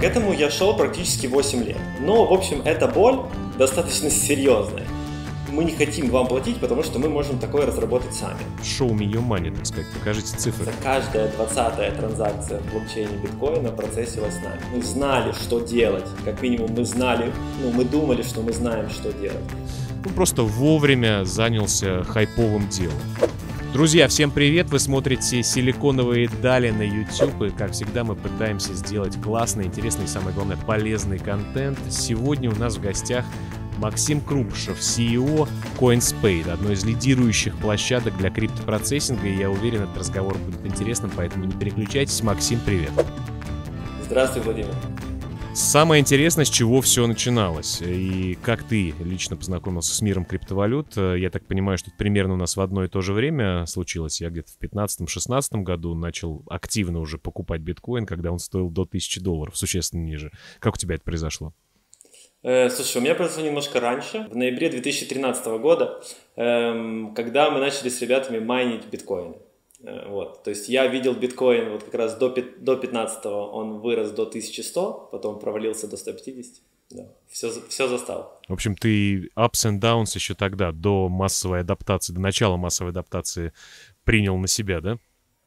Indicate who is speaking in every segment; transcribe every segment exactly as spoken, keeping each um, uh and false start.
Speaker 1: К этому я шел практически восемь лет. Но, в общем, эта боль достаточно серьезная. Мы не хотим вам платить, потому что мы можем такое разработать сами.
Speaker 2: Show me your money, так сказать, покажите цифры.
Speaker 1: За каждая двадцатая транзакция в блокчейне биткоина процессилась с нами. Мы знали, что делать. Как минимум мы знали, ну мы думали, что мы знаем, что делать.
Speaker 2: Ну просто вовремя занялся хайповым делом. Друзья, всем привет! Вы смотрите «Силиконовые дали» на YouTube. И, как всегда, мы пытаемся сделать классный, интересный и, самое главное, полезный контент. Сегодня у нас в гостях Максим Кругушев, си и о CoinSpade, одной из лидирующих площадок для криптопроцессинга. И я уверен, этот разговор будет интересным, поэтому не переключайтесь. Максим, привет!
Speaker 1: Здравствуй, Владимир!
Speaker 2: Самое интересное, с чего все начиналось, и как ты лично познакомился с миром криптовалют. Я так понимаю, что это примерно у нас в одно и то же время случилось. Я где-то в пятнадцатом-шестнадцатом году начал активно уже покупать биткоин, когда он стоил до тысячи долларов, существенно ниже. Как у тебя это произошло?
Speaker 1: Э, слушай, у меня произошло немножко раньше, в ноябре две тысячи тринадцатого года, эм, когда мы начали с ребятами майнить биткоины. Вот, то есть я видел биткоин вот как раз до, до пятнадцатого, он вырос до тысячи ста, потом провалился до ста пятидесяти, да, все, все застал.
Speaker 2: В общем, ты ups and downs еще тогда, до массовой адаптации, до начала массовой адаптации принял на себя, да?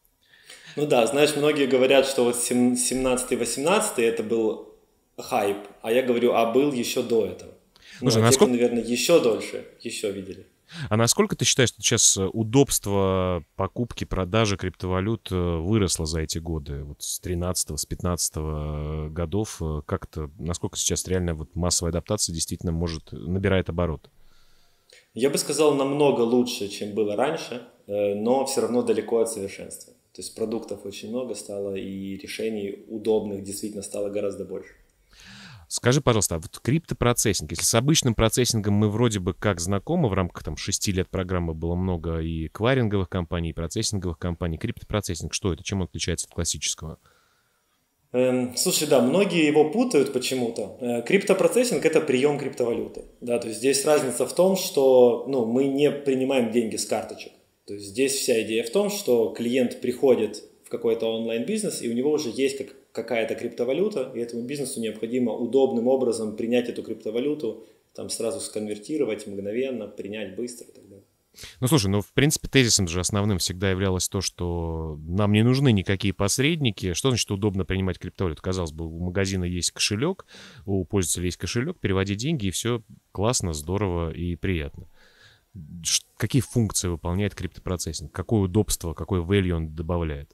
Speaker 1: Ну да, знаешь, многие говорят, что вот семнадцатый-восемнадцатый это был хайп, а я говорю, а был еще до этого. Ну,
Speaker 2: Слушай,
Speaker 1: а
Speaker 2: насколько...
Speaker 1: те, кто, наверное, еще дольше, еще видели.
Speaker 2: А насколько ты считаешь, что сейчас удобство покупки, продажи криптовалют выросло за эти годы? Вот с тринадцатого, с пятнадцатого годов как-то, насколько сейчас реально вот массовая адаптация действительно может, набирает оборот?
Speaker 1: Я бы сказал, намного лучше, чем было раньше, но все равно далеко от совершенства. То есть продуктов очень много стало, и решений удобных действительно стало гораздо больше.
Speaker 2: Скажи, пожалуйста, а вот криптопроцессинг, если с обычным процессингом мы вроде бы как знакомы, в рамках там шести лет программы было много и кваринговых компаний, и процессинговых компаний, криптопроцессинг, что это, чем он отличается от классического?
Speaker 1: Эм, слушай, да, многие его путают почему-то. Э, криптопроцессинг – это прием криптовалюты. Да, то есть здесь разница в том, что ну, мы не принимаем деньги с карточек. То есть здесь вся идея в том, что клиент приходит в какой-то онлайн-бизнес, и у него уже есть как, какая-то криптовалюта, и этому бизнесу необходимо удобным образом принять эту криптовалюту, там сразу сконвертировать мгновенно, принять быстро и так далее.
Speaker 2: Ну, слушай, ну, в принципе, тезисом же основным всегда являлось то, что нам не нужны никакие посредники. Что значит удобно принимать криптовалюту? Казалось бы, у магазина есть кошелек, у пользователя есть кошелек, переводи деньги, и все классно, здорово и приятно. Какие функции выполняет криптопроцессинг? Какое удобство, какой value он добавляет?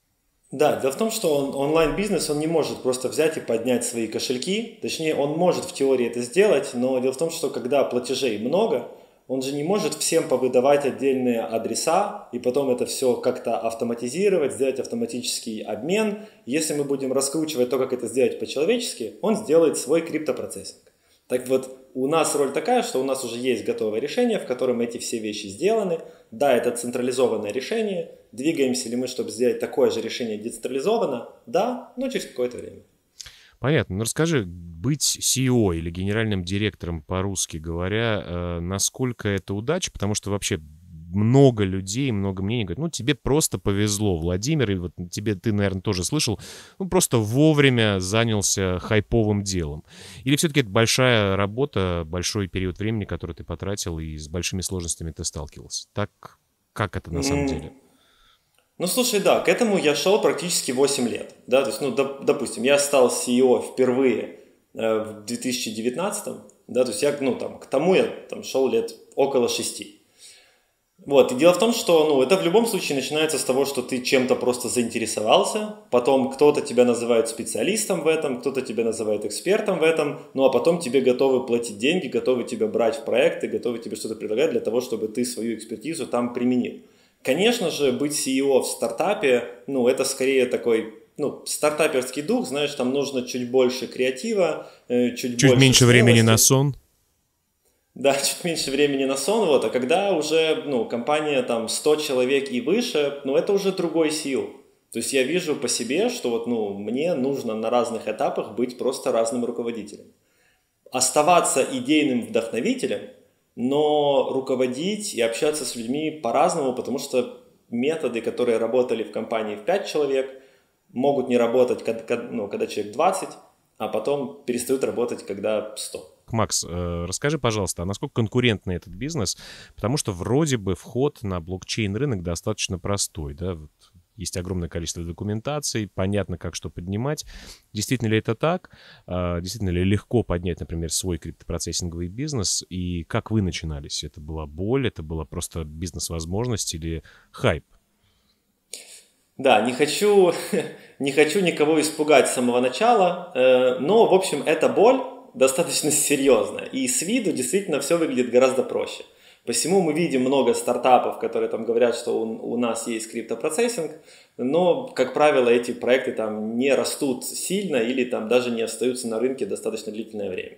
Speaker 1: Да, дело в том, что он, онлайн-бизнес, он не может просто взять и поднять свои кошельки. Точнее, он может в теории это сделать, но дело в том, что когда платежей много, он же не может всем повыдавать отдельные адреса и потом это все как-то автоматизировать, сделать автоматический обмен. Если мы будем раскручивать то, как это сделать по-человечески, он сделает свой криптопроцессинг. Так вот, у нас роль такая, что у нас уже есть готовое решение, в котором эти все вещи сделаны. Да, это централизованное решение. Двигаемся ли мы, чтобы сделать такое же решение децентрализованно? Да, но через какое-то время.
Speaker 2: Понятно. Ну расскажи, быть си и о или генеральным директором, по-русски говоря, э, насколько это удача? Потому что вообще много людей, много мнений говорят, ну тебе просто повезло, Владимир, и вот тебе, ты, наверное, тоже слышал, ну просто вовремя занялся хайповым делом. Или все-таки это большая работа, большой период времени, который ты потратил, и с большими сложностями ты сталкивался? Так, как это на самом деле?
Speaker 1: Ну, слушай, да, к этому я шел практически восемь лет, да, то есть, ну, доп, допустим, я стал си и о впервые э, в две тысячи девятнадцатом, да, то есть я, ну, там, к тому я там шел лет около шести. Вот, и дело в том, что, ну, это в любом случае начинается с того, что ты чем-то просто заинтересовался, потом кто-то тебя называет специалистом в этом, кто-то тебя называет экспертом в этом, ну, а потом тебе готовы платить деньги, готовы тебя брать в проекты, готовы тебе что-то предлагать для того, чтобы ты свою экспертизу там применил. Конечно же, быть си и о в стартапе, ну, это скорее такой, ну, стартаперский дух, знаешь, там нужно чуть больше креатива, чуть, чуть больше
Speaker 2: меньше
Speaker 1: смелости.
Speaker 2: Времени на сон.
Speaker 1: Да, чуть меньше времени на сон, вот, а когда уже, ну, компания там сто человек и выше, ну, это уже другой си и о. То есть я вижу по себе, что вот, ну, мне нужно на разных этапах быть просто разным руководителем. Оставаться идейным вдохновителем, но руководить и общаться с людьми по-разному, потому что методы, которые работали в компании в пять человек, могут не работать, когда, ну, когда человек двадцать, а потом перестают работать, когда сто.
Speaker 2: Макс, э, расскажи, пожалуйста, а насколько конкурентный этот бизнес? Потому что вроде бы вход на блокчейн-рынок достаточно простой, да? Вот есть огромное количество документаций, понятно, как что поднимать. Действительно ли это так? А, действительно ли легко поднять, например, свой криптопроцессинговый бизнес? И как вы начинались? Это была боль, это была просто бизнес-возможность или хайп?
Speaker 1: Да, не хочу, не хочу никого испугать с самого начала, э, но, в общем, эта боль достаточно серьезная. И с виду действительно все выглядит гораздо проще. Посему мы видим много стартапов, которые там говорят, что у, у нас есть криптопроцессинг, но, как правило, эти проекты там не растут сильно или там даже не остаются на рынке достаточно длительное время.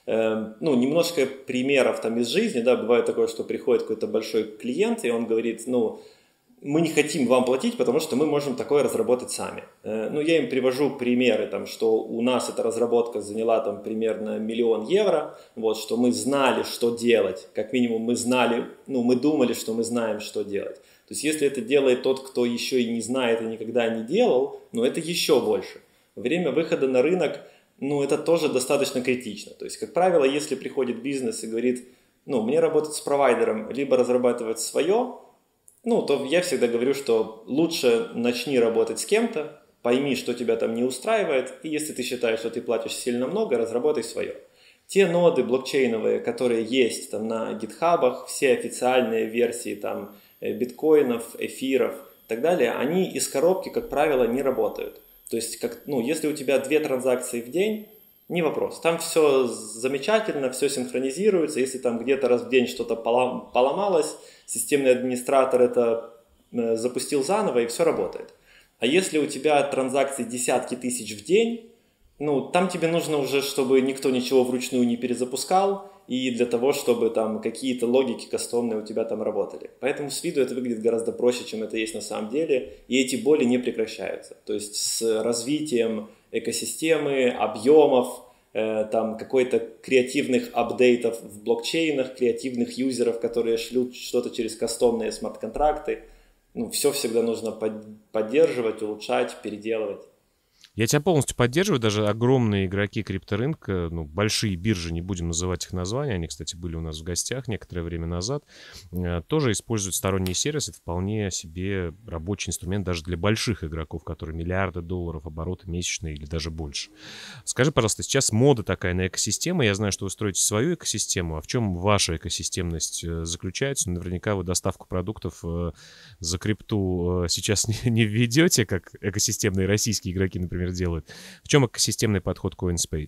Speaker 1: Э, ну, немножко примеров там из жизни, да, бывает такое, что приходит какой-то большой клиент, и он говорит, ну, мы не хотим вам платить, потому что мы можем такое разработать сами. Ну, я им привожу примеры, там, что у нас эта разработка заняла там, примерно миллион евро, вот, что мы знали, что делать. Как минимум мы знали, ну, мы думали, что мы знаем, что делать. То есть, если это делает тот, кто еще и не знает и никогда не делал, ну, это еще больше. Время выхода на рынок, ну, это тоже достаточно критично. То есть, как правило, если приходит бизнес и говорит, ну, мне работать с провайдером, либо разрабатывать свое, ну, то я всегда говорю, что лучше начни работать с кем-то, пойми, что тебя там не устраивает, и если ты считаешь, что ты платишь сильно много, разработай свое. Те ноды блокчейновые, которые есть там на гитхабах, все официальные версии там биткоинов, эфиров и так далее, они из коробки, как правило, не работают. То есть, как, ну, если у тебя две транзакции в день, не вопрос. Там все замечательно, все синхронизируется. Если там где-то раз в день что-то поломалось, системный администратор это запустил заново, и все работает. А если у тебя транзакций десятки тысяч в день, ну, там тебе нужно уже, чтобы никто ничего вручную не перезапускал, и для того, чтобы там какие-то логики кастомные у тебя там работали. Поэтому с виду это выглядит гораздо проще, чем это есть на самом деле, и эти боли не прекращаются. То есть с развитием экосистемы, объемов, э, там какой-то креативных апдейтов в блокчейнах, креативных юзеров, которые шлют что-то через кастомные смарт-контракты. Ну, все всегда нужно под, поддерживать, улучшать, переделывать.
Speaker 2: Я тебя полностью поддерживаю, даже огромные игроки крипторынка, ну, большие биржи, не будем называть их названия, они, кстати, были у нас в гостях некоторое время назад, тоже используют сторонние сервисы, это вполне себе рабочий инструмент даже для больших игроков, которые миллиарды долларов обороты месячные или даже больше. Скажи, пожалуйста, сейчас мода такая на экосистему, я знаю, что вы строите свою экосистему, а в чем ваша экосистемность заключается? Наверняка вы доставку продуктов за крипту сейчас не ведете, как экосистемные российские игроки, например, делают. В чем экосистемный подход CoinSpade?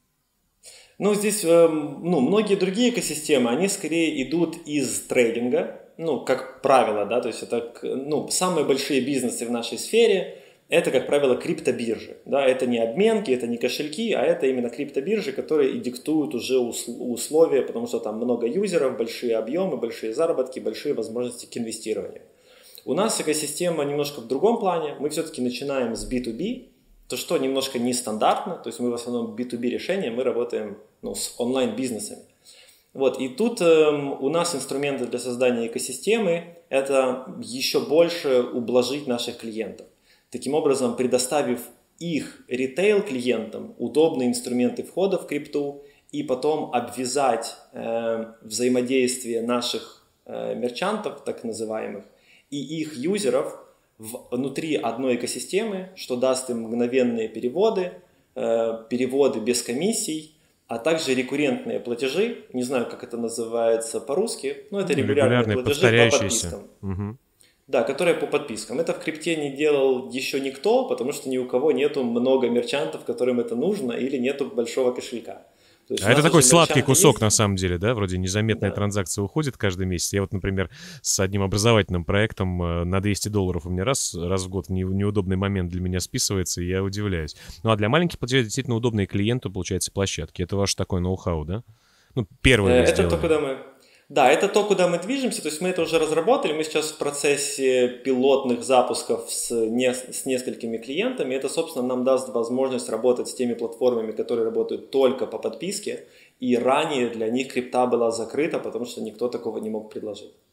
Speaker 1: Ну, здесь, э, ну, многие другие экосистемы, они скорее идут из трейдинга, ну, как правило, да, то есть это, ну, самые большие бизнесы в нашей сфере, это, как правило, криптобиржи, да, это не обменки, это не кошельки, а это именно криптобиржи, которые и диктуют уже условия, потому что там много юзеров, большие объемы, большие заработки, большие возможности к инвестированию. У нас экосистема немножко в другом плане, мы все-таки начинаем с би ту би, то, что немножко нестандартно, то есть мы в основном би ту би решения, мы работаем, ну, с онлайн-бизнесами. Вот, и тут э, у нас инструменты для создания экосистемы – это еще больше ублажить наших клиентов. Таким образом, предоставив их ритейл-клиентам удобные инструменты входа в крипту и потом обвязать э, взаимодействие наших э, мерчантов, так называемых, и их юзеров внутри одной экосистемы, что даст им мгновенные переводы, э, переводы без комиссий, а также рекуррентные платежи, не знаю, как это называется по-русски, но это регулярные, регулярные платежи по подпискам.
Speaker 2: Угу.
Speaker 1: Да, которые по подпискам. Это в крипте не делал еще никто, потому что ни у кого нету много мерчантов, которым это нужно, или нету большого кошелька.
Speaker 2: А это такой сладкий кусок, есть? На самом деле, да? Вроде незаметная да. транзакция уходит каждый месяц. Я вот, например, с одним образовательным проектом на двести долларов у меня раз, раз в год в неудобный момент для меня списывается, и я удивляюсь. Ну, а для маленьких платежей действительно удобные клиенту, получается, площадки. Это ваш такой ноу-хау, да? Ну, первое
Speaker 1: Это то, куда мы... Да, это то, куда мы движемся, то есть мы это уже разработали, мы сейчас в процессе пилотных запусков с, не, с несколькими клиентами, это, собственно, нам даст возможность работать с теми платформами, которые работают только по подписке, и ранее для них крипта была закрыта, потому что никто такого не мог предложить.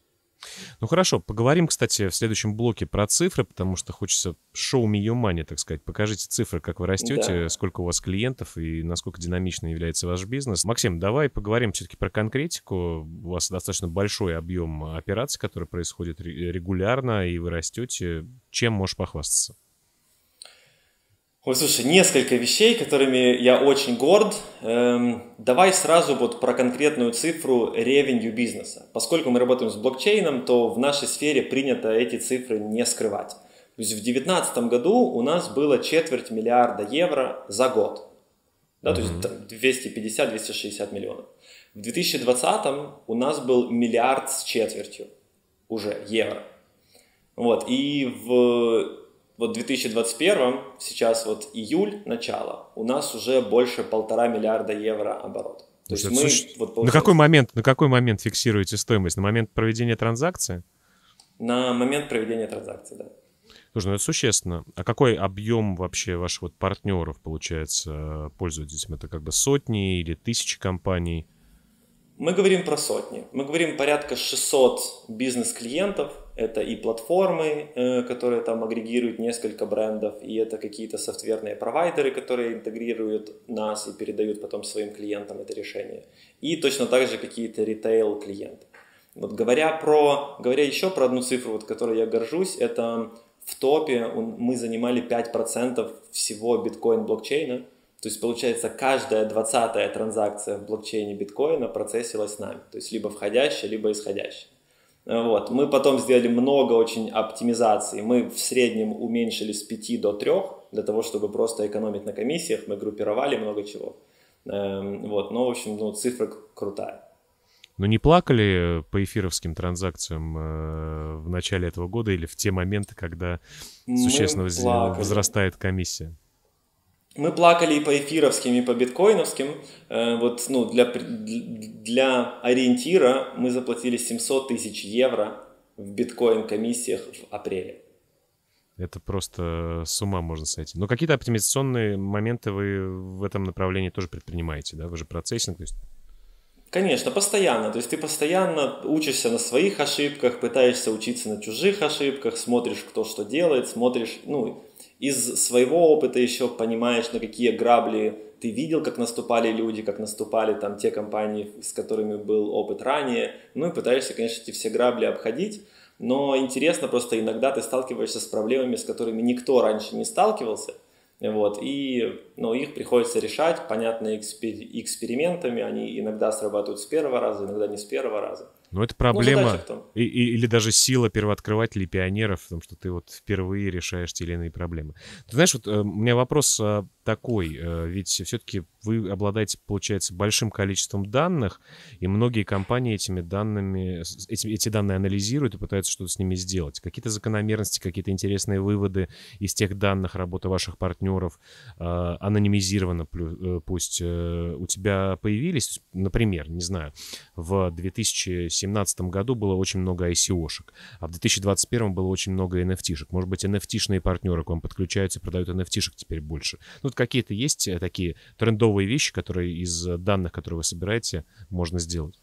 Speaker 2: Ну хорошо, поговорим, кстати, в следующем блоке про цифры, потому что хочется show me your money, так сказать. Покажите цифры, как вы растете,
Speaker 1: Да.
Speaker 2: сколько у вас клиентов и насколько динамично является ваш бизнес. Максим, давай поговорим все-таки про конкретику. У вас достаточно большой объем операций, который происходит ре- регулярно, и вы растете. Чем можешь похвастаться?
Speaker 1: Ой, слушай, несколько вещей, которыми я очень горд. Эм, давай сразу вот про конкретную цифру revenue бизнеса. Поскольку мы работаем с блокчейном, то в нашей сфере принято эти цифры не скрывать. То есть в две тысячи девятнадцатом году у нас было четверть миллиарда евро за год. Да, то есть
Speaker 2: Мгм.
Speaker 1: двести пятьдесят - двести шестьдесят миллионов. В две тысячи двадцатом у нас был миллиард с четвертью уже евро. Вот, и в вот две тысячи двадцать первом, сейчас вот июль, начало, у нас уже больше полтора миллиарда евро оборот. То
Speaker 2: Слушай,
Speaker 1: есть
Speaker 2: это
Speaker 1: мы,
Speaker 2: суще-
Speaker 1: вот
Speaker 2: На какой
Speaker 1: получается,
Speaker 2: момент, на какой момент фиксируете стоимость? На момент проведения транзакции?
Speaker 1: на момент проведения транзакции, да.
Speaker 2: Слушай, ну это существенно. А какой объем вообще ваших вот партнеров, получается, пользуетесь? Это как бы сотни или тысячи компаний?
Speaker 1: Мы говорим про сотни. Мы говорим порядка шестьсот бизнес-клиентов. Это и платформы, э, которые там агрегируют несколько брендов, и это какие-то софтверные провайдеры, которые интегрируют нас и передают потом своим клиентам это решение. И точно так же какие-то ритейл-клиенты. Вот говоря про, говоря еще про одну цифру, вот, которой я горжусь, это в топе он- мы занимали пять процентов всего биткоин-блокчейна. То есть, получается, каждая двадцатая транзакция в блокчейне биткоина процессилась нами. То есть, либо входящая, либо исходящая. Вот. Мы потом сделали много очень оптимизаций. Мы в среднем уменьшили с пяти до трёх, для того, чтобы просто экономить на комиссиях. Мы группировали много чего. Эм, Вот. Но, в общем, ну, цифра к- крутая.
Speaker 2: Но не плакали по эфировским транзакциям э, в начале этого года или в те моменты, когда существенно
Speaker 1: Мы
Speaker 2: воз-
Speaker 1: плакали.
Speaker 2: возрастает комиссия?
Speaker 1: Мы плакали и по эфировским, и по биткоиновским. Э, Вот, ну, для, при- для ориентира мы заплатили семьсот тысяч евро в биткоин-комиссиях в апреле.
Speaker 2: Это просто с ума можно сойти. Но какие-то оптимизационные моменты вы в этом направлении тоже предпринимаете, да? Вы же процессинг, то есть...
Speaker 1: Конечно, постоянно. То есть ты постоянно учишься на своих ошибках, пытаешься учиться на чужих ошибках, смотришь, кто что делает, смотришь, ну, из своего опыта еще понимаешь, на какие грабли ты видел, как наступали люди, как наступали там те компании, с которыми был опыт ранее. Ну и пытаешься, конечно, эти все грабли обходить. Но интересно, просто иногда ты сталкиваешься с проблемами, с которыми никто раньше не сталкивался. Вот, и ну, их приходится решать, понятно, экспер- экспериментами. Они иногда срабатывают с первого раза, иногда не с первого раза.
Speaker 2: Но это
Speaker 1: Ну, задача
Speaker 2: проблема
Speaker 1: в том.
Speaker 2: и- и- или даже сила первооткрывателей, пионеров, в том, что ты вот впервые решаешь те или иные проблемы. Ты знаешь, вот э, у меня вопрос э, такой, э, ведь все-таки вы обладаете, получается, большим количеством данных, и многие компании этими данными, с- эти, эти данные анализируют и пытаются что-то с ними сделать. Какие-то закономерности, какие-то интересные выводы из тех данных работы ваших партнеров, э, анонимизированно плю- э, пусть, э, у тебя появились, например, не знаю, в две тысячи семнадцатом году было очень много ай си о-шек, а в две тысячи двадцать первом было очень много эн эф ти-шек. Может быть, эн эф ти-шные партнеры к вам подключаются и продают эн эф ти-шек теперь больше. Ну, вот какие-то есть э, такие трендовые вещи, которые из э, данных, которые вы собираете, можно сделать?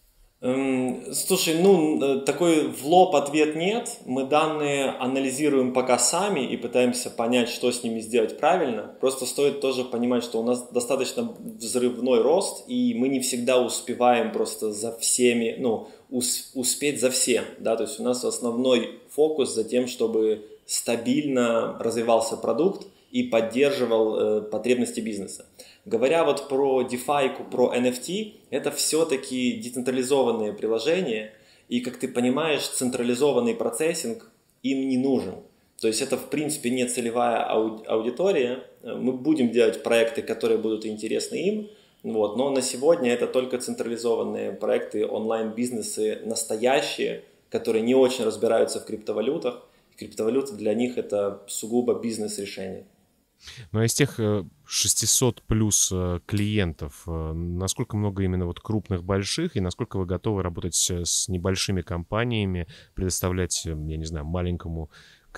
Speaker 1: Эм, Слушай, ну, э, такой в лоб ответ нет. Мы данные анализируем пока сами и пытаемся понять, что с ними сделать правильно. Просто стоит тоже понимать, что у нас достаточно взрывной рост, и мы не всегда успеваем просто за всеми, ну, ус- успеть за всем, да, то есть у нас основной фокус за тем, чтобы стабильно развивался продукт и поддерживал э, потребности бизнеса. Говоря вот про DeFi, про эн эф ти, это все-таки децентрализованные приложения, и, как ты понимаешь, централизованный процессинг им не нужен. То есть это, в принципе, не целевая ау- аудитория. Мы будем делать проекты, которые будут интересны им, вот, но на сегодня это только централизованные проекты, онлайн-бизнесы настоящие, которые не очень разбираются в криптовалютах. Криптовалюта для них это сугубо бизнес-решение.
Speaker 2: Ну, а из тех э, шестисот плюс э, клиентов, э, насколько много именно вот крупных, больших, и насколько вы готовы работать с, с небольшими компаниями, предоставлять, э, я не знаю, маленькому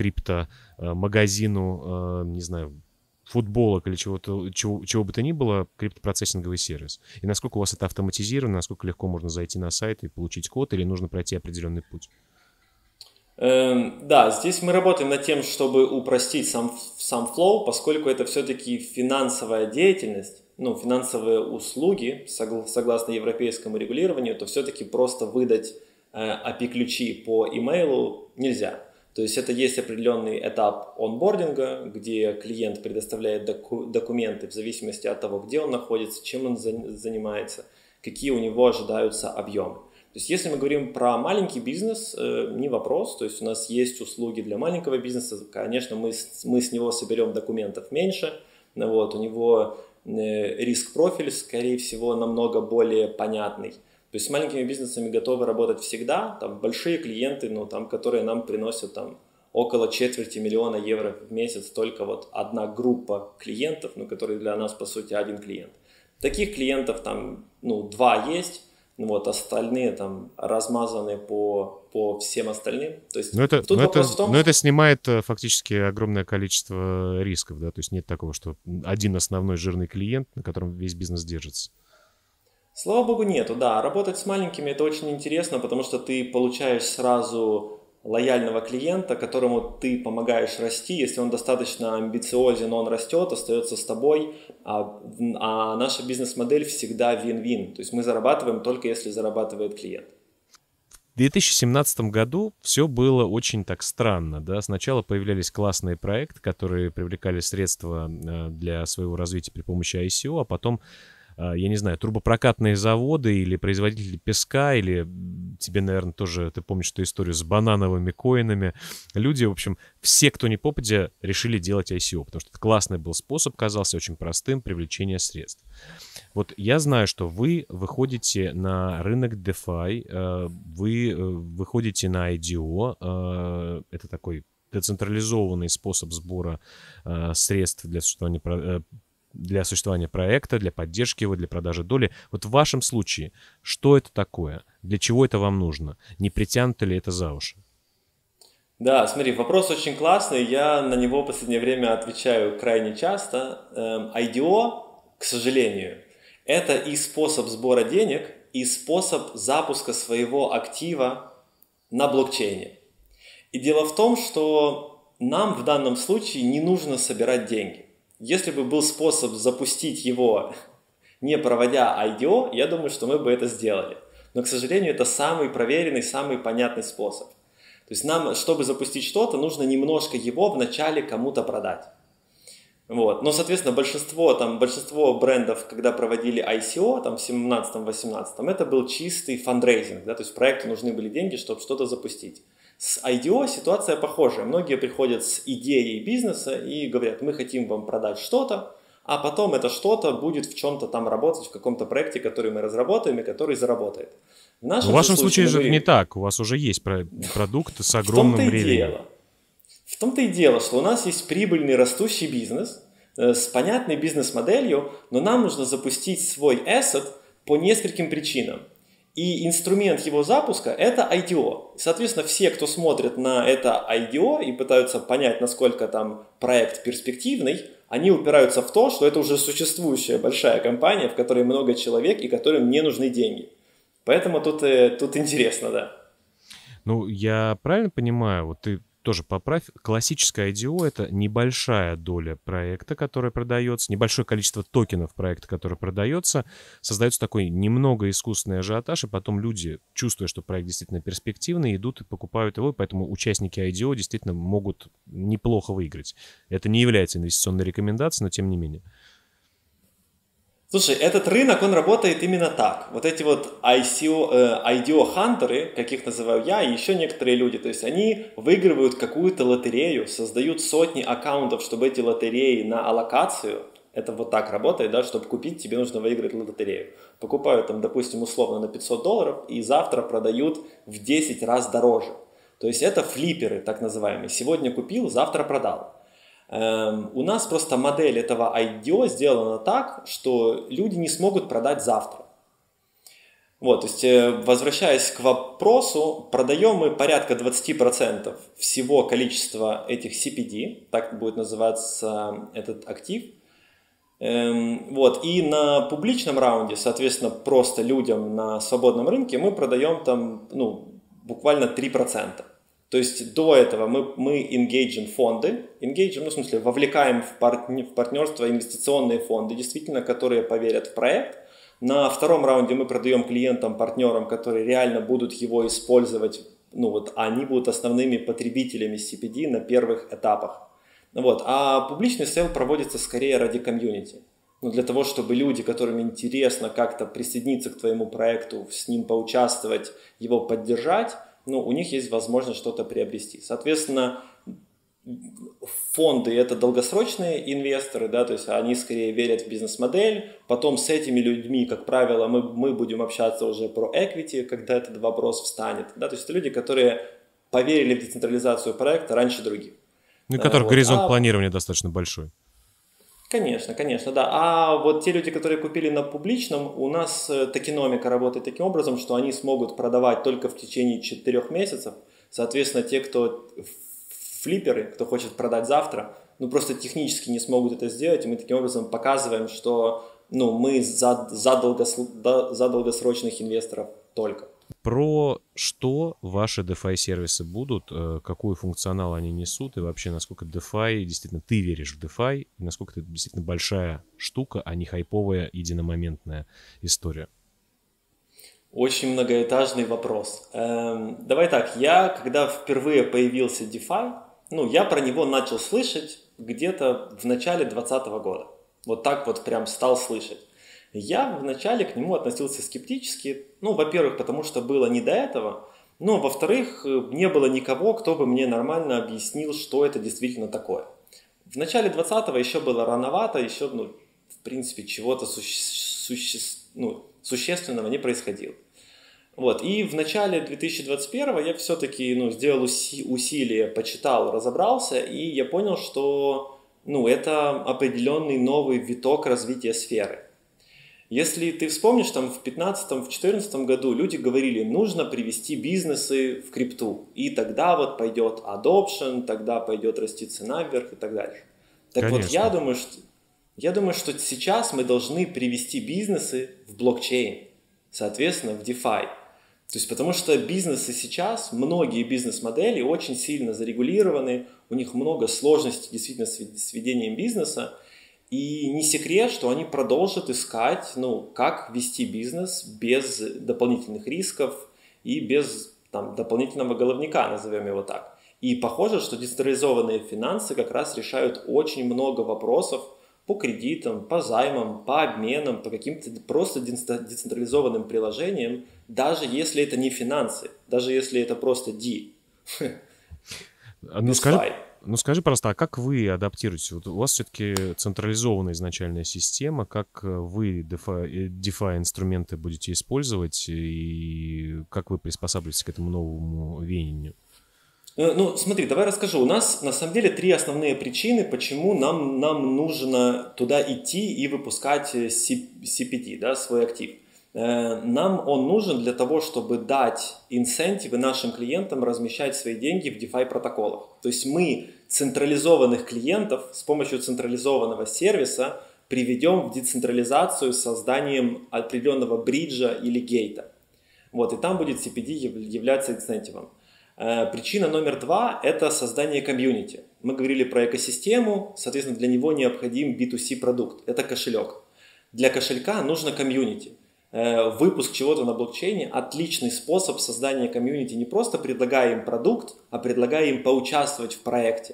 Speaker 2: крипто-магазину, не знаю, футболок или чего-то, чего, чего бы то ни было, криптопроцессинговый сервис? И насколько у вас это автоматизировано, насколько легко можно зайти на сайт и получить код, или нужно пройти определенный путь?
Speaker 1: Эм, да, здесь мы работаем над тем, чтобы упростить сам, сам флоу, поскольку это все-таки финансовая деятельность, ну, финансовые услуги, согла- согласно европейскому регулированию, то все-таки просто выдать э, эй пи ай-ключи по имейлу нельзя. То есть это есть определенный этап онбординга, где клиент предоставляет доку- документы в зависимости от того, где он находится, чем он за- занимается, какие у него ожидаются объемы. То есть если мы говорим про маленький бизнес, э, не вопрос, то есть у нас есть услуги для маленького бизнеса, конечно, мы с, мы с него соберем документов меньше, ну вот, у него э, риск-профиль, скорее всего, намного более понятный. То есть с маленькими бизнесами готовы работать всегда, там большие клиенты, ну, там, которые нам приносят там, около четверти миллиона евро в месяц, только вот одна группа клиентов, ну, которые для нас, по сути, один клиент. Таких клиентов там, ну, два есть. Вот, остальные там размазаны по, по всем остальным. То есть
Speaker 2: Но это,
Speaker 1: тут
Speaker 2: но это,
Speaker 1: вопрос в том,
Speaker 2: но
Speaker 1: что...
Speaker 2: это снимает э, фактически огромное количество рисков, да, то есть нет такого, что один основной жирный клиент, на котором весь бизнес держится.
Speaker 1: Слава богу, нету, да. Работать с маленькими это очень интересно, потому что ты получаешь сразу лояльного клиента, которому ты помогаешь расти. Если он достаточно амбициозен, он растет, остается с тобой. А, а наша бизнес-модель всегда вин-вин. То есть мы зарабатываем только если зарабатывает клиент.
Speaker 2: В две тысячи семнадцатом году все было очень так странно, да. Сначала появлялись классные проекты, которые привлекали средства э, для своего развития при помощи ай си о, а потом, э, я не знаю, трубопрокатные заводы или производители песка, или м, тебе, наверное, тоже, ты помнишь эту историю с банановыми коинами. Люди, в общем, все, кто не попадя, решили делать ай си о, потому что это классный был способ, казался очень простым, привлечения средств. Вот я знаю, что вы выходите на рынок DeFi, э, вы э, выходите на ай ди о, э, это такой децентрализованный способ сбора э, средств для существования, про- э, для существования проекта, для поддержки его, для продажи доли. Вот в вашем случае, что это такое? Для чего это вам нужно? Не притянуто ли это за уши?
Speaker 1: Да, смотри, вопрос очень классный, я на него в последнее время отвечаю крайне часто. Эм, ай ди о, к сожалению, это и способ сбора денег, и способ запуска своего актива на блокчейне. И дело в том, что нам в данном случае не нужно собирать деньги. Если бы был способ запустить его, не проводя ай ди о, я думаю, что мы бы это сделали. Но, к сожалению, это самый проверенный, самый понятный способ. То есть нам, чтобы запустить что-то, нужно немножко его вначале кому-то продать. Вот. Но, соответственно, большинство, там, большинство брендов, когда проводили ай си о там, в семнадцатом-восемнадцатом, это был чистый фандрейзинг. Да? То есть проекту нужны были деньги, чтобы что-то запустить. С ай ди о ситуация похожая. Многие приходят с идеей бизнеса и говорят, мы хотим вам продать что-то, а потом это что-то будет в чем-то там работать, в каком-то проекте, который мы разработаем и который заработает. В
Speaker 2: Но в
Speaker 1: нашем же
Speaker 2: вашем
Speaker 1: случае
Speaker 2: случае
Speaker 1: мы
Speaker 2: же не
Speaker 1: говорим,
Speaker 2: так. У вас уже есть про- продукт с
Speaker 1: в том-то
Speaker 2: огромным
Speaker 1: и
Speaker 2: ревеню.
Speaker 1: дело. В том-то и дело, что у нас есть прибыльный растущий бизнес э, с понятной бизнес-моделью, но нам нужно запустить свой asset по нескольким причинам. И инструмент его запуска – это ай ди о. Соответственно, все, кто смотрит на это ай ди о и пытаются понять, насколько там проект перспективный, они упираются в то, что это уже существующая большая компания, в которой много человек и которым не нужны деньги. Поэтому тут, э, тут интересно, да.
Speaker 2: Ну, я правильно понимаю, вот ты тоже поправь, классическое ай ди о — это небольшая доля проекта, который продается, небольшое количество токенов проекта, который продается, создается такой немного искусственный ажиотаж, и потом люди, чувствуя, что проект действительно перспективный, идут и покупают его, и поэтому участники ай ди о действительно могут неплохо выиграть. Это не является инвестиционной рекомендацией, но тем не менее.
Speaker 1: Слушай, этот рынок, он работает именно так. Вот эти вот ай си о, э, ай ди о-хантеры, как их называю я, и еще некоторые люди, то есть они выигрывают какую-то лотерею, создают сотни аккаунтов, чтобы эти лотереи на аллокацию, это вот так работает, да, чтобы купить, тебе нужно выиграть лотерею. Покупают там, допустим, условно на пятьсот долларов, и завтра продают в десять раз дороже. То есть это флиперы, так называемые. Сегодня купил, завтра продал. У нас просто модель этого ай ди о сделана так, что люди не смогут продать завтра. Вот, то есть, возвращаясь к вопросу, продаем мы порядка двадцать процентов всего количества этих си пи ди, так будет называться этот актив. Вот, и на публичном раунде, соответственно, просто людям на свободном рынке мы продаем там, ну, буквально три процента. То есть до этого мы, мы engaging фонды, engaging, ну, в смысле, вовлекаем в, пар, в партнерство инвестиционные фонды, действительно, которые поверят в проект. На втором раунде мы продаем клиентам, партнерам, которые реально будут его использовать, ну вот они будут основными потребителями си пи ди на первых этапах. Вот. А публичный сейл проводится скорее ради комьюнити. Ну, для того, чтобы люди, которым интересно как-то присоединиться к твоему проекту, с ним поучаствовать, его поддержать, ну, у них есть возможность что-то приобрести. Соответственно, фонды – это долгосрочные инвесторы, да, то есть они скорее верят в бизнес-модель. Потом с этими людьми, как правило, мы, мы будем общаться уже про equity, когда этот вопрос встанет. Да, то есть это люди, которые поверили в децентрализацию проекта раньше других.
Speaker 2: Ну, у которых вот. горизонт а... планирования достаточно большой.
Speaker 1: Конечно, конечно, да. А вот те люди, которые купили на публичном, у нас токеномика работает таким образом, что они смогут продавать только в течение четырех месяцев. Соответственно, те, кто флипперы, кто хочет продать завтра, ну просто технически не смогут это сделать, и мы таким образом показываем, что ну, мы за, за, долгос, за долгосрочных инвесторов только.
Speaker 2: Про что ваши DeFi-сервисы будут, какой функционал они несут, и вообще, насколько DeFi, действительно, ты веришь в DeFi, и насколько это действительно большая штука, а не хайповая, единомоментная история?
Speaker 1: Очень многоэтажный вопрос. Эм, давай так, я, когда впервые появился DeFi, ну, я про него начал слышать где-то в начале двадцатого года. Вот так вот прям стал слышать. Я вначале к нему относился скептически, ну, во-первых, потому что было не до этого, но, во-вторых, не было никого, кто бы мне нормально объяснил, что это действительно такое. В начале двадцатого еще было рановато, еще, ну, в принципе, чего-то суще... Суще... ну, существенного не происходило. Вот, и в начале две тысячи двадцать первого я все-таки, ну, сделал уси... усилие, почитал, разобрался, и я понял, что, ну, это определенный новый виток развития сферы. Если ты вспомнишь, там в пятнадцатом, в четырнадцатом году люди говорили, нужно привести бизнесы в крипту, и тогда вот пойдет adoption, тогда пойдет расти цена вверх и так далее. Так Конечно. вот, я думаю, что, я думаю, что сейчас мы должны привести бизнесы в блокчейн, соответственно, в DeFi. То есть, потому что бизнесы сейчас, многие бизнес-модели очень сильно зарегулированы, у них много сложностей действительно с ведением бизнеса, и не секрет, что они продолжат искать, ну, как вести бизнес без дополнительных рисков и без там, дополнительного головника, назовем его так. И похоже, что децентрализованные финансы как раз решают очень много вопросов по кредитам, по займам, по обменам, по каким-то просто децентрализованным приложениям, даже если это не финансы, даже если это просто D.
Speaker 2: Ну, скажи, ну скажи просто, а как вы адаптируетесь? Вот у вас все-таки централизованная изначальная система, как вы DeFi, DeFi инструменты будете использовать и как вы приспосабливаетесь к этому новому веянию?
Speaker 1: Ну, смотри, давай расскажу. У нас на самом деле три основные причины, почему нам, нам нужно туда идти и выпускать си пи ди, да, свой актив. Нам он нужен для того, чтобы дать инсентивы нашим клиентам размещать свои деньги в DeFi протоколах. То есть мы централизованных клиентов с помощью централизованного сервиса приведем в децентрализацию с созданием определенного бриджа или гейта. Вот, и там будет си пи ди являться инсентивом. Причина номер два – это создание комьюнити. Мы говорили про экосистему, соответственно, для него необходим би ту си продукт. Это кошелек. Для кошелька нужно комьюнити. Выпуск чего-то на блокчейне – отличный способ создания комьюнити, не просто предлагая им продукт, а предлагая им поучаствовать в проекте.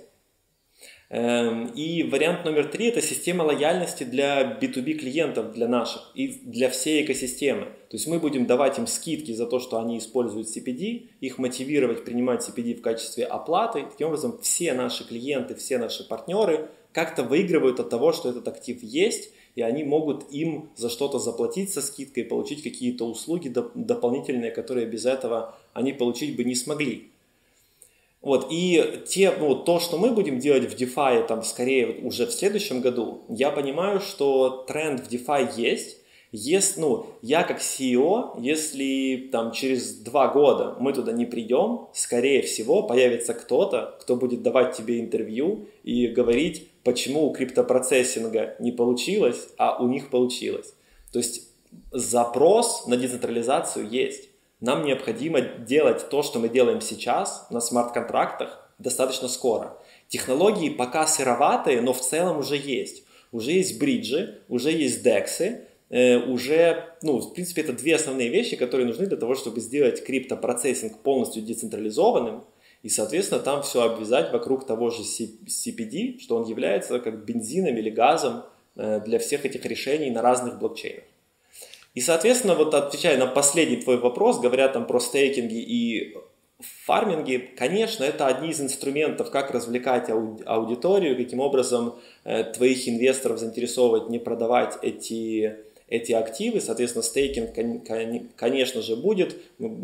Speaker 1: И вариант номер три – это система лояльности для би ту би клиентов, для наших и для всей экосистемы. То есть мы будем давать им скидки за то, что они используют си пи ди, их мотивировать принимать си пи ди в качестве оплаты. Таким образом, все наши клиенты, все наши партнеры как-то выигрывают от того, что этот актив есть, и они могут им за что-то заплатить со скидкой, получить какие-то услуги дополнительные, которые без этого они получить бы не смогли. Вот, и те, ну, то, что мы будем делать в DeFi, там, скорее уже в следующем году, я понимаю, что тренд в DeFi есть. Есть, ну, я как си и о, если там через два года мы туда не придем, скорее всего появится кто-то, кто будет давать тебе интервью и говорить, почему у криптопроцессинга не получилось, а у них получилось. То есть запрос на децентрализацию есть. Нам необходимо делать то, что мы делаем сейчас на смарт-контрактах, достаточно скоро. Технологии пока сыроватые, но в целом уже есть. Уже есть бриджи, уже есть дексы, э, уже, ну, в принципе, это две основные вещи, которые нужны для того, чтобы сделать криптопроцессинг полностью децентрализованным, и, соответственно, там все обвязать вокруг того же си пи ди, что он является как бензином или газом э, для всех этих решений на разных блокчейнах. И, соответственно, вот отвечая на последний твой вопрос, говоря там про стейкинги и фарминги, конечно, это одни из инструментов, как развлекать ауди- аудиторию, каким образом э, твоих инвесторов заинтересовывать, не продавать эти, эти активы. Соответственно, стейкинг, кон- кон- конечно же, будет.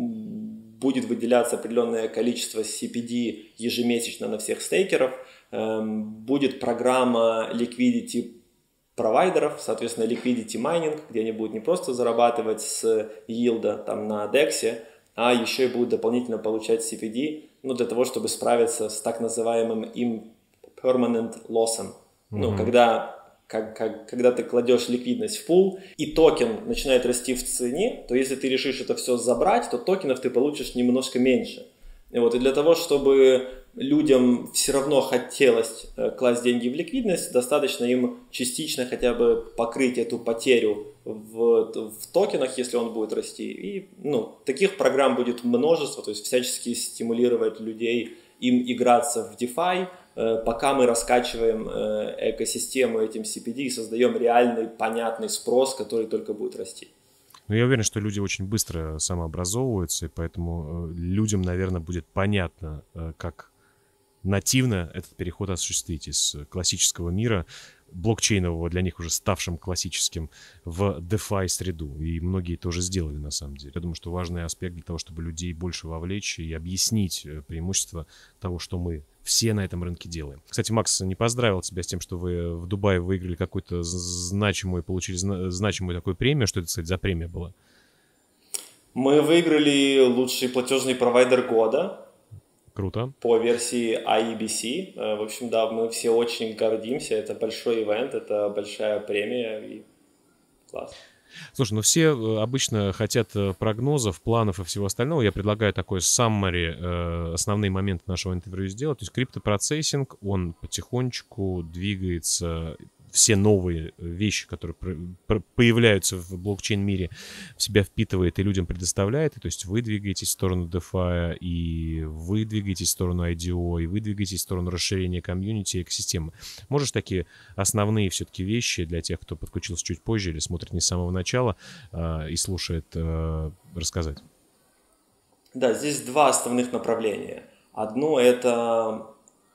Speaker 1: Будет выделяться определенное количество си пи ди ежемесячно на всех стейкеров. Эм, будет программа liquidity провайдеров, соответственно, liquidity mining, где они будут не просто зарабатывать с йилда там на дексе, а еще и будут дополнительно получать си пи ди, ну, для того, чтобы справиться с так называемым impermanent loss. Mm-hmm. Ну, когда, как, как, когда ты кладешь ликвидность в пул, и токен начинает расти в цене, то если ты решишь это все забрать, то токенов ты получишь немножко меньше. И, вот, и для того, чтобы людям все равно хотелось класть деньги в ликвидность, достаточно им частично хотя бы покрыть эту потерю в, в токенах, если он будет расти. И ну, таких программ будет множество, то есть всячески стимулировать людей им играться в DeFi, пока мы раскачиваем экосистему этим си пи ди и создаем реальный, понятный спрос, который только будет расти.
Speaker 2: Но я уверен, что люди очень быстро самообразовываются, и поэтому людям, наверное, будет понятно, как нативно этот переход осуществить из классического мира, блокчейнового, для них уже ставшим классическим, в DeFi среду. И многие тоже сделали, на самом деле. Я думаю, что важный аспект для того, чтобы людей больше вовлечь и объяснить преимущества того, что мы все на этом рынке делаем. Кстати, Макс, не поздравил тебя с тем, что вы в Дубае выиграли какую-то значимую, получили значимую такую премию. Что это, кстати, за премия была?
Speaker 1: Мы выиграли лучший платежный провайдер года.
Speaker 2: Круто.
Speaker 1: По версии ай и би си. В общем, да, мы все очень гордимся. Это большой ивент, это большая премия. И класс.
Speaker 2: Слушай, ну все обычно хотят прогнозов, планов и всего остального. Я предлагаю такой саммари, э, основные моменты нашего интервью сделать. То есть криптопроцессинг, он потихонечку двигается, все новые вещи, которые появляются в блокчейн-мире, в себя впитывает и людям предоставляет. И, то есть вы двигаетесь в сторону DeFi, и вы двигаетесь в сторону ай ди о, и вы двигаетесь в сторону расширения комьюнити и экосистемы. Можешь такие основные все-таки вещи для тех, кто подключился чуть позже или смотрит не с самого начала э, и слушает, э, рассказать?
Speaker 1: Да, здесь два основных направления. Одно – это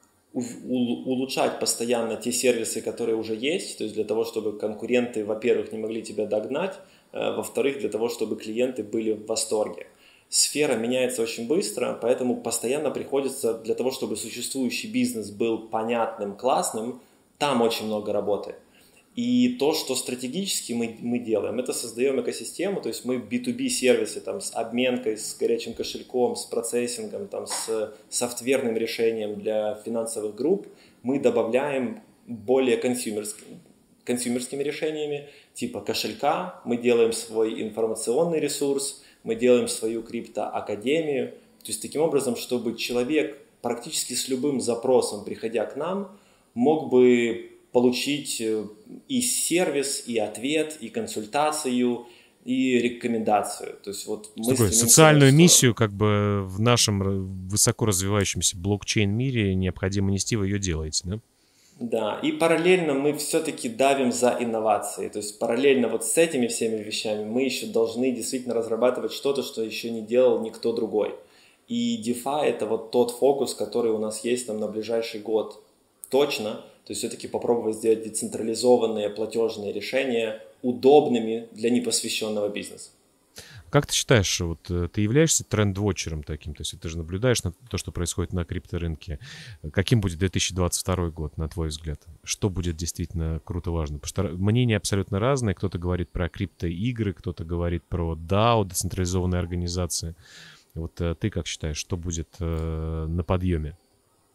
Speaker 1: улучшать постоянно те сервисы, которые уже есть, то есть для того, чтобы конкуренты, во-первых, не могли тебя догнать, во-вторых, для того, чтобы клиенты были в восторге. Сфера меняется очень быстро, поэтому постоянно приходится, для того, чтобы существующий бизнес был понятным, классным, там очень много работы. И то, что стратегически мы, мы делаем, это создаем экосистему, то есть мы би ту би сервисы там, с обменкой, с горячим кошельком, с процессингом, там, с софтверным решением для финансовых групп, мы добавляем более консюмерскими, консюмерскими решениями, типа кошелька, мы делаем свой информационный ресурс, мы делаем свою криптоакадемию, то есть таким образом, чтобы человек практически с любым запросом, приходя к нам, мог бы получить и сервис, и ответ, и консультацию, и рекомендацию. То есть вот мы
Speaker 2: Такую социальную миссию как бы в нашем высоко развивающемся блокчейн-мире необходимо нести, вы ее делаете, да?
Speaker 1: Да, и параллельно мы все-таки давим за инновации. То есть параллельно вот с этими всеми вещами мы еще должны действительно разрабатывать что-то, что еще не делал никто другой. И DeFi – это вот тот фокус, который у нас есть там на ближайший год точно. То есть все-таки попробовать сделать децентрализованные платежные решения удобными для непосвященного бизнеса.
Speaker 2: Как ты считаешь, вот ты являешься тренд-вотчером таким, то есть ты же наблюдаешь на то, что происходит на крипторынке. Каким будет две тысячи двадцать второй год, на твой взгляд? Что будет действительно круто важно? Потому что мнения абсолютно разные. Кто-то говорит про криптоигры, кто-то говорит про дао, децентрализованные организации. Вот ты как считаешь, что будет на подъеме?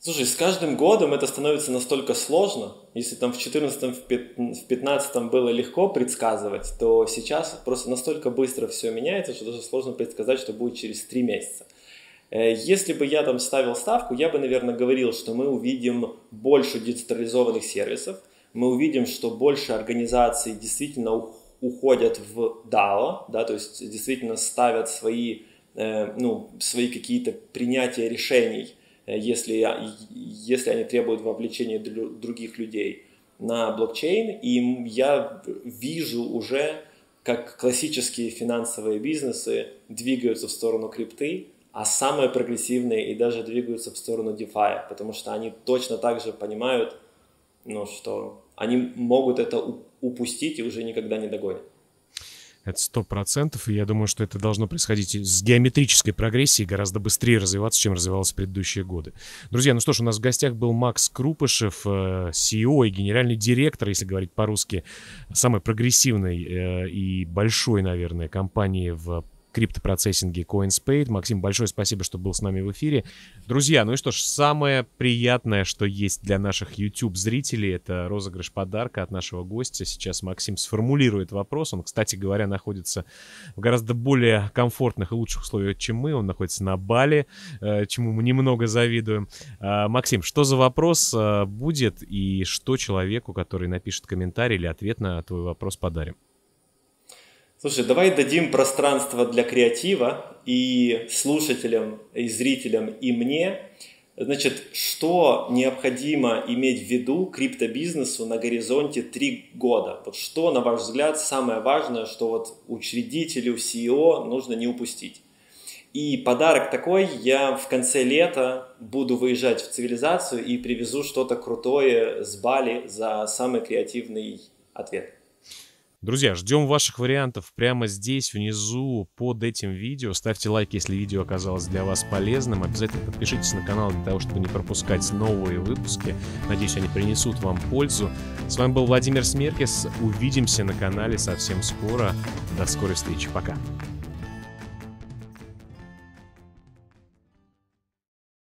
Speaker 1: Слушай, с каждым годом это становится настолько сложно. Если там в четырнадцатом, в пятнадцатом было легко предсказывать, то сейчас просто настолько быстро все меняется, что даже сложно предсказать, что будет через три месяца. Если бы я там ставил ставку, я бы, наверное, говорил, что мы увидим больше децентрализованных сервисов, мы увидим, что больше организаций действительно уходят в дао, да, то есть действительно ставят свои, ну, свои какие-то принятия решений, если, если они требуют вовлечения других людей на блокчейн. И я вижу уже, как классические финансовые бизнесы двигаются в сторону крипты, а самые прогрессивные и даже двигаются в сторону DeFi, потому что они точно так же понимают, ну, что они могут это упустить и уже никогда не догонят.
Speaker 2: Это сто процентов, и я думаю, что это должно происходить с геометрической прогрессией, гораздо быстрее развиваться, чем развивалось в предыдущие годы. Друзья, ну что ж, у нас в гостях был Макс Крупышев, си и о и генеральный директор, если говорить по-русски, самой прогрессивной и большой, наверное, компании в криптопроцессинге CoinSpade. Максим, большое спасибо, что был с нами в эфире. Друзья, ну и что ж, самое приятное, что есть для наших YouTube-зрителей, это розыгрыш подарка от нашего гостя. Сейчас Максим сформулирует вопрос. Он, кстати говоря, находится в гораздо более комфортных и лучших условиях, чем мы. Он находится на Бали, чему мы немного завидуем. Максим, что за вопрос будет и что человеку, который напишет комментарий или ответ на твой вопрос, подарим?
Speaker 1: Слушай, давай дадим пространство для креатива и слушателям, и зрителям, и мне. Значит, что необходимо иметь в виду криптобизнесу на горизонте три года? Вот что, на ваш взгляд, самое важное, что вот учредителю, си и о нужно не упустить? И подарок такой: я в конце лета буду выезжать в цивилизацию и привезу что-то крутое с Бали за самый креативный ответ.
Speaker 2: Друзья, ждем ваших вариантов прямо здесь, внизу, под этим видео. Ставьте лайк, если видео оказалось для вас полезным. Обязательно подпишитесь на канал для того, чтобы не пропускать новые выпуски. Надеюсь, они принесут вам пользу. С вами был Владимир Смеркис. Увидимся на канале совсем скоро. До скорой встречи. Пока.